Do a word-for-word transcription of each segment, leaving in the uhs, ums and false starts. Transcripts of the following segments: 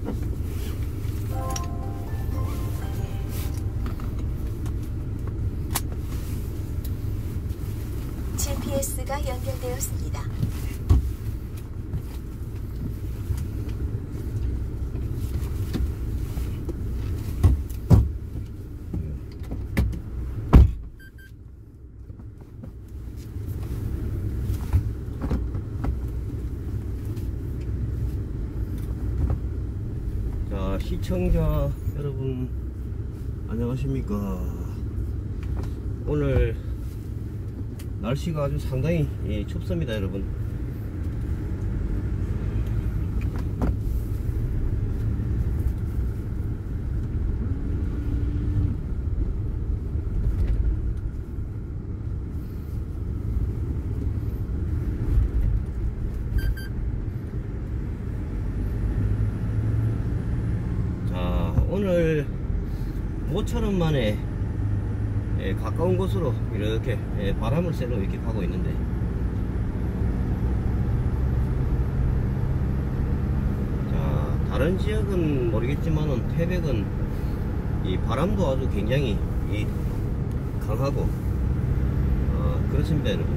지피에스가 연결되었습니다. 자, 시청자 여러분 안녕하십니까. 오늘 날씨가 아주 상당히 예, 춥습니다 여러분. 자, 오늘 모처럼 만에 예, 가까운 곳으로 이렇게 예, 바람을 쐬러 이렇게 가고 있는데, 자, 다른 지역은 모르겠지만은 태백은 이 바람도 아주 굉장히 이 강하고 어, 그렇습니다 여러분.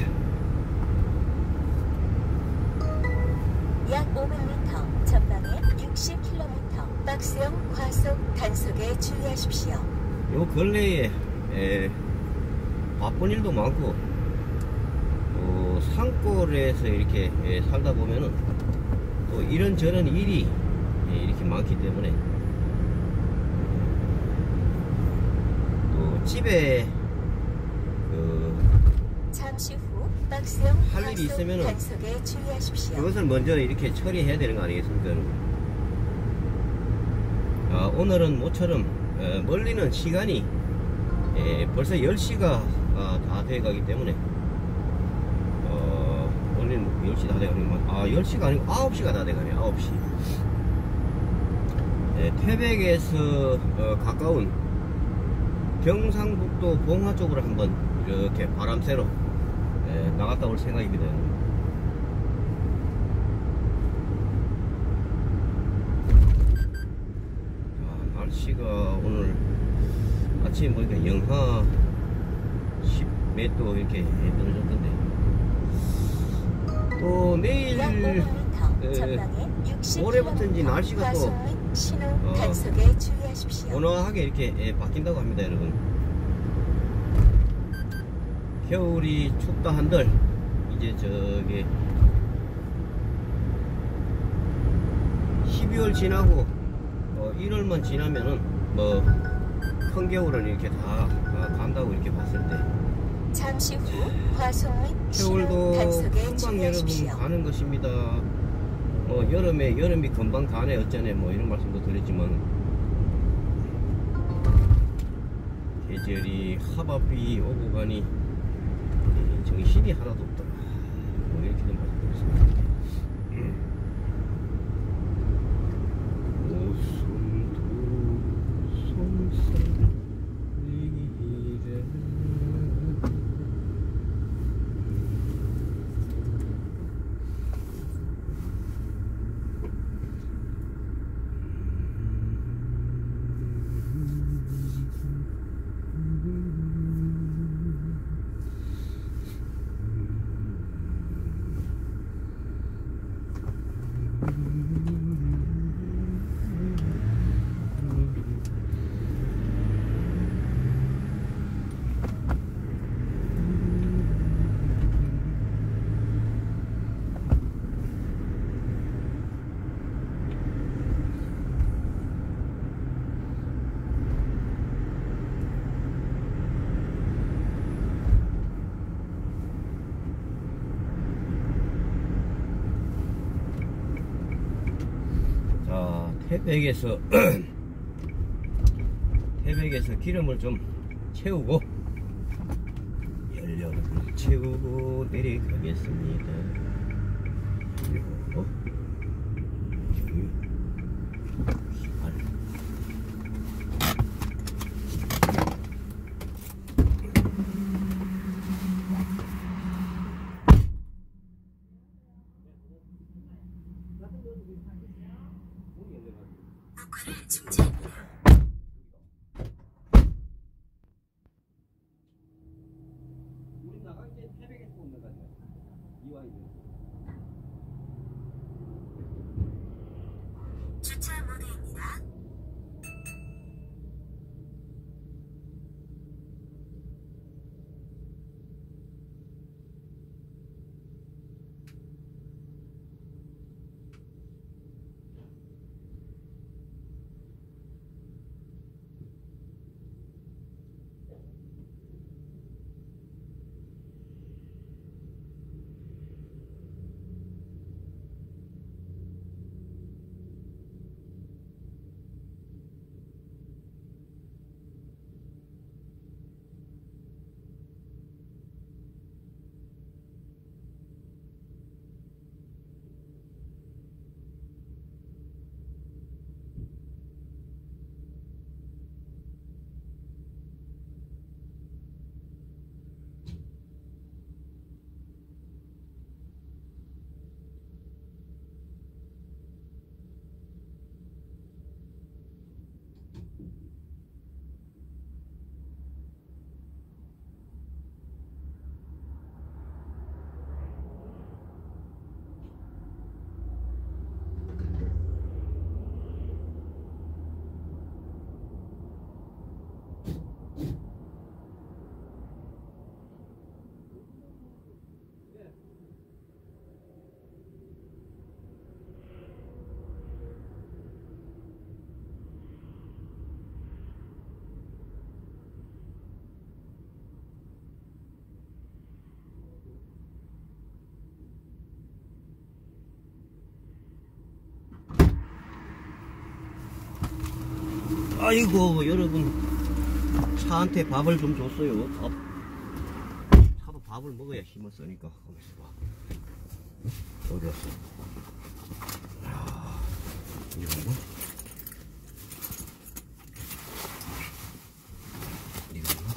약 오백 미터, 전방에 육십 킬로미터, 박스형 과속 단속에 주의하십시오. 요 근래에 에, 바쁜 일도 많고 또 산골에서 이렇게 에, 살다 보면은 또 이런저런 일이 에, 이렇게 많기 때문에 또 집에 그 잠시 후 박스형 할 일이 과속 있으면은 단속에 주의하십시오. 그것을 먼저 이렇게 처리해야 되는 거 아니겠습니까 여러분? 아, 오늘은 모처럼 에, 멀리는 시간이 예, 벌써 열 시가 아, 다 돼가기 때문에 어, 원래는 열 시 다 돼가는 아, 열 시가 아니고 아홉 시가 다 돼가네. 아홉 시. 예, 태백에서 어, 가까운 경상북도 봉화 쪽으로 한번 이렇게 바람 쐬러 예, 나갔다 올 생각입니다. 아, 날씨가 오늘 아침에 보니까 영하 십 몇 도 이렇게 떨어졌던데, 또 내일 약 오백 미터, 에, 전방에 육십 모레부터 이제 킬로미터, 날씨가 또 과속 및 신호 어, 단속에 주의하십시오. 온화하게 이렇게 예, 바뀐다고 합니다 여러분. 겨울이 춥다 한들 이제 저기 십이월 지나고 어, 일월만 지나면은 뭐 큰 겨울은 이렇게 다 간다고 이렇게 봤을 때, 잠시 후 과속 및 신호 겨울도 단속에 금방 여러분 주의하십시오. 가는 것입니다. 뭐 여름에 여름이 금방 가네 어쩌네 뭐 이런 말씀도 드렸지만, 계절이 하바비 오고 가니 정신이 하나도 없더라 뭐 이렇게 좀 말씀드렸습니다. 태백에서 태백에서 기름을 좀 채우고 연료를 채우고 내려가겠습니다. 요, 요. 정차권을 중지합니다. 우리 나갈 때 태백에서 오는 거죠. 이와이는. 주차 모드입니다. 아이고 여러분, 차한테 밥을 좀 줬어요. 밥. 차도 밥을 먹어야 힘을 쓰니까. 가만있어 봐. 어디 갔어? 아, 이건가? 이건가?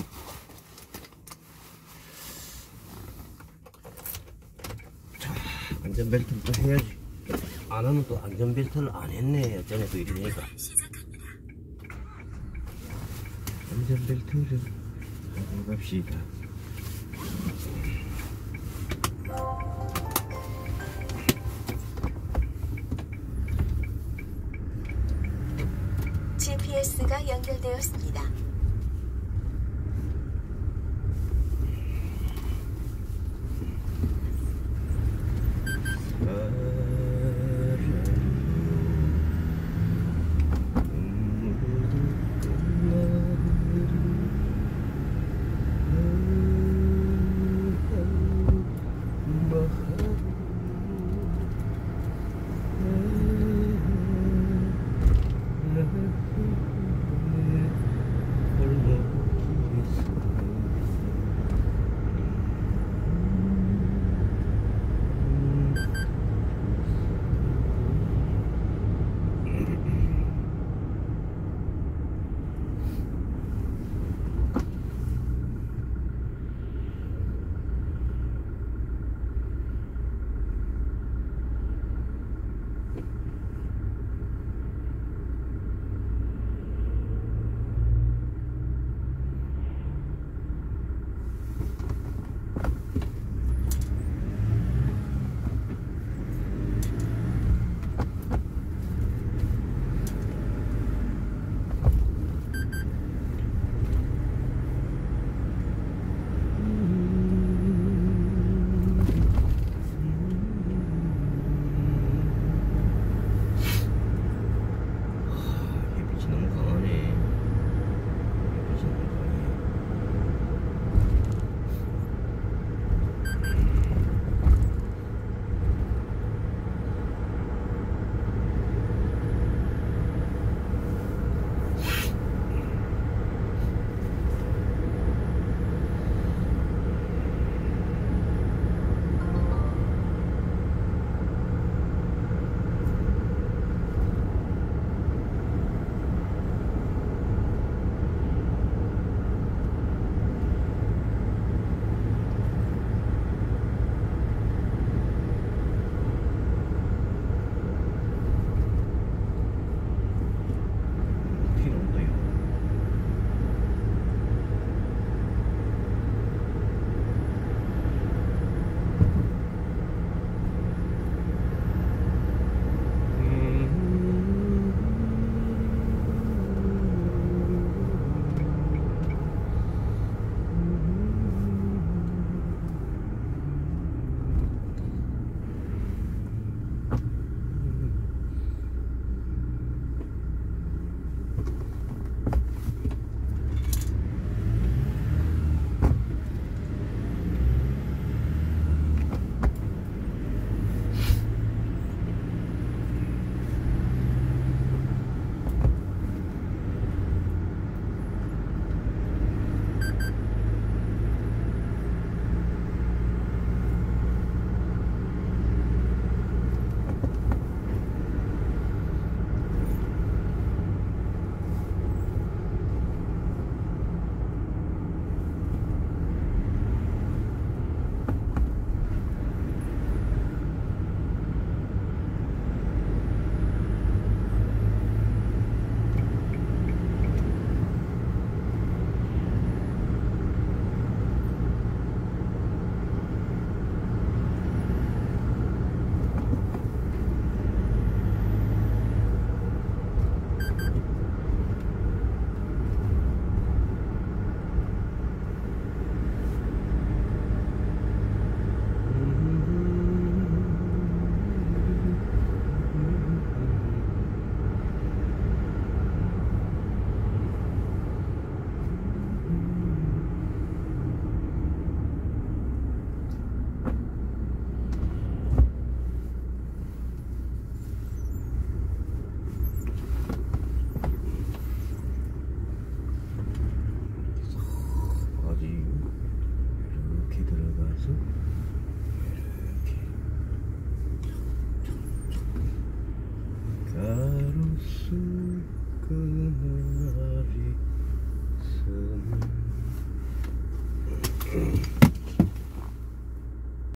자, 안전벨트를 또 해야지. 안 하면 또 안전벨트를 안 했네. 어쩌네 또 이러니까. 안전벨트를 하고 갑시다. 지피에스가 연결되었습니다. 긴 그날이 스물